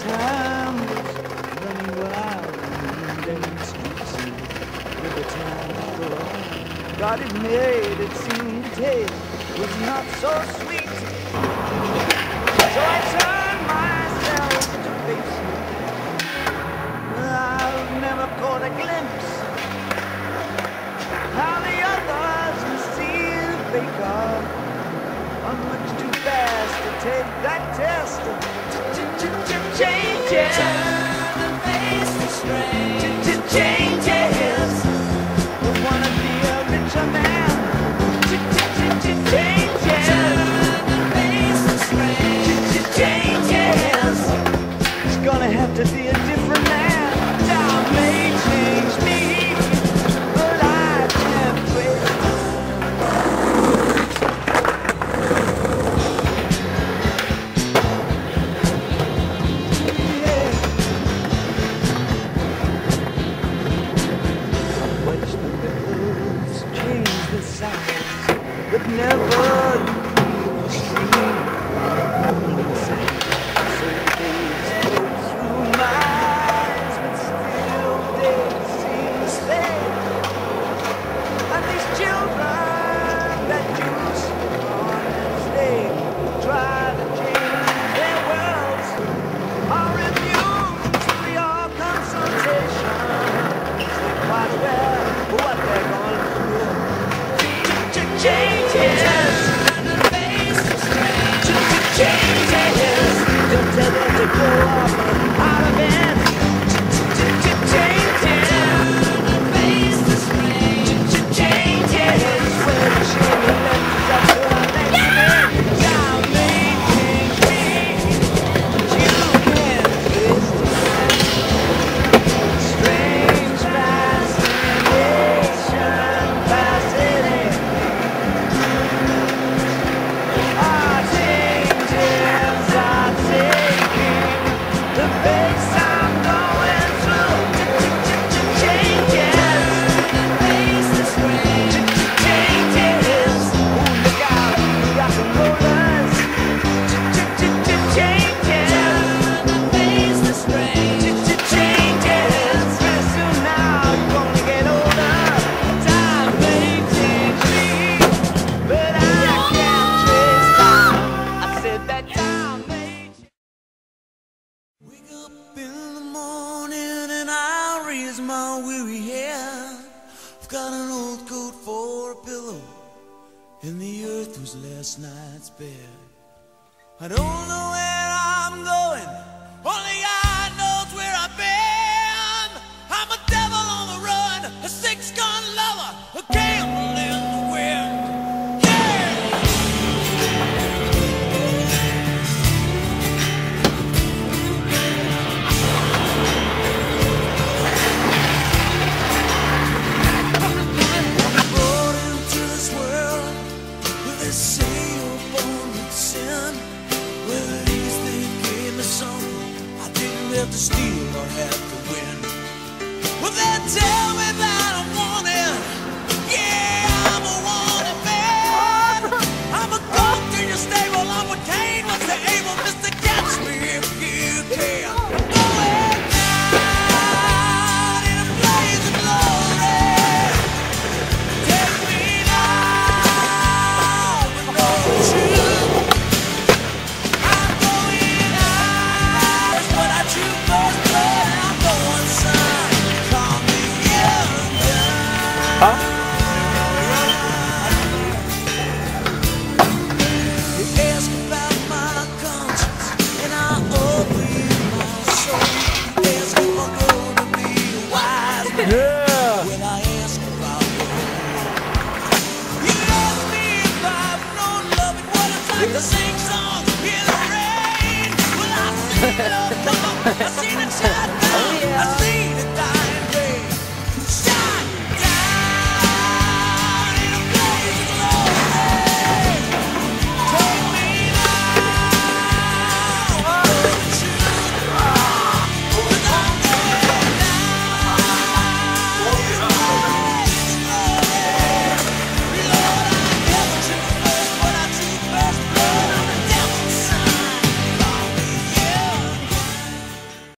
time was running wild in the streets with the time to go on. God, it made it seem the taste was not so sweet. So I turned myself to face it. I've never caught a glimpse how the others can see the faker. I'm much too fast to take that test. Changes. Turn and face the strain. Changes. I wanna be a richer man. Changes. Turn and face the strain. Changes. It's gonna have to be a different man. Time may change me, but I can't wait. But never leave the stream. So days go through my eyes, but still they seem to stay. And these children that used to run and stay, try to change their worlds, are immune to your consultation. They're quite aware of what they're going to do. Changes, and face the strange. Changes, don't tell them to go off out of it. Changes, and face the strange. Changes, when the shame left is up to our next man. Time may change me, but you can't twist it. Strange fascination, fascinating. My weary hair, I've got an old coat for a pillow, and the earth was last night's bed. I don't know where I'm going, only